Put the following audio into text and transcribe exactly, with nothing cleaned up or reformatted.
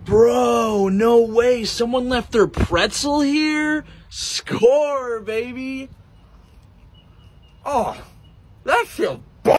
Bro, no way. Someone left their pretzel here? Score, baby. Oh, that feels